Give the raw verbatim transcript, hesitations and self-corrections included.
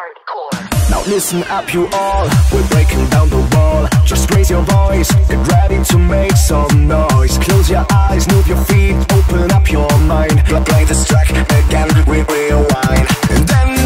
hardcore. Now listen up you all, we're breaking down the wall. Just raise your voice, get ready to make some noise. Close your eyes, move your feet, open up your mind. Play this track again, we rewind. And then